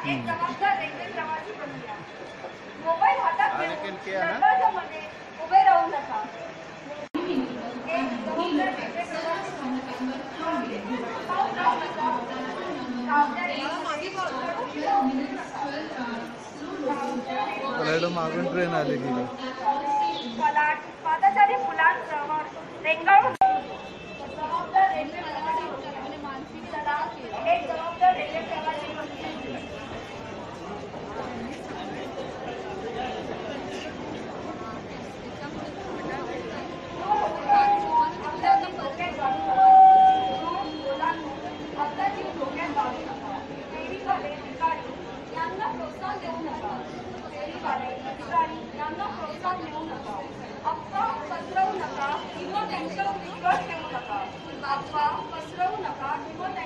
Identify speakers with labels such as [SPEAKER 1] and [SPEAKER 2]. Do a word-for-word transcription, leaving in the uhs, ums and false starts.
[SPEAKER 1] एक जबाबदार रेल्वे प्रवासी बनूया. मोबाईल हातात घेऊन दरवाजामध्ये उभे राहू नका. एक जबाबदार रेल्वे प्रवासी
[SPEAKER 2] मागून ट्रेन आली की
[SPEAKER 1] पादचारी मुलांसमोर रेंगाळून जबाबदार रेल्वे प्रवासी एक जबाबदार रेल्वे प्रवासी यांना प्रोत्साहन देऊ नका. अफवा पसरवू नका किंवा त्यांच्यावर विश्वास ठेवू नका. अफवा पसरवू नका किंवा